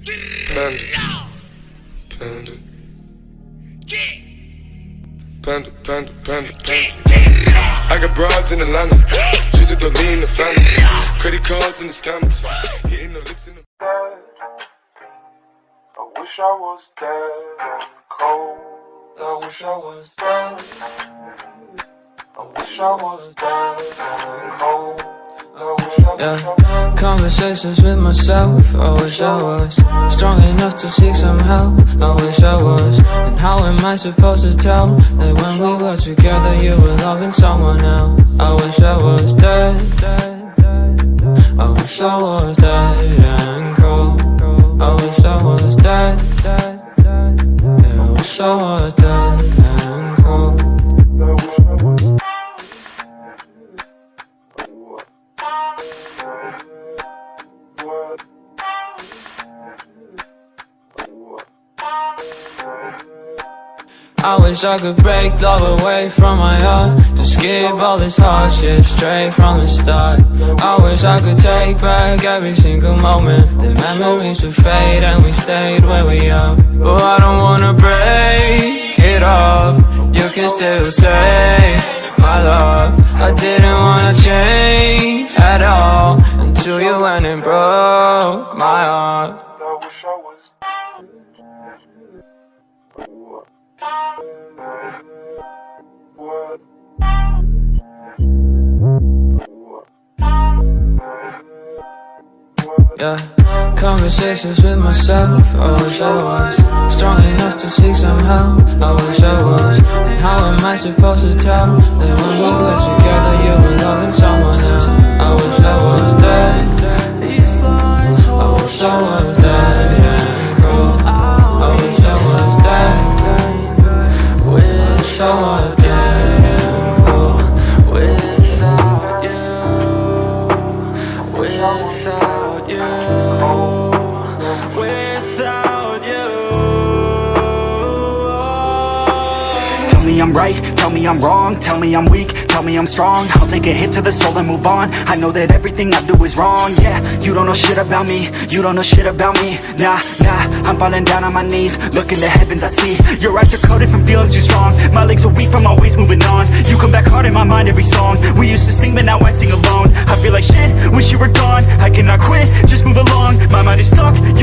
Panda, panda, panda, panda. I got broads in Atlanta, just to lean the family. Credit cards in the scammers, hitting the licks in the. I wish I was dead and cold. I wish I was dead. I wish I was dead and cold. Yeah, conversations with myself. I wish I was strong enough to seek some help. I wish I was. And how am I supposed to tell that when we were together you were loving someone else? I wish I was dead. I wish I was dead and cold. I wish I was dead. Yeah, I wish I was dead and cold. I wish I could break love away from my heart, to skip all this hardship straight from the start. I wish I could take back every single moment. The memories would fade and we stayed where we are. But I don't wanna break it off. You can still say my love. I didn't wanna change at all until you went and broke my heart. I wish I was. Yeah, conversations with myself. I wish I was strong enough to seek some help. I wish I was. And how am I supposed to tell that when we were together you were loving someone else? I wish I was dead. I wish I was dead and cold. I wish I was dead. Wish I was dead and cold. Without you, without you, without you. Tell me I'm right, tell me I'm wrong, tell me I'm weak, tell me I'm strong. I'll take a hit to the soul and move on. I know that everything I do is wrong. Yeah, you don't know shit about me, you don't know shit about me. Nah, I'm falling down on my knees, look in the heavens I see your eyes are coated from feelings too strong. My legs are weak from always moving on. You come back hard in my mind every song. We used to sing but now I sing alone. I feel like shit, wish you were gone. I cannot quit, just move along. My mind is stuck,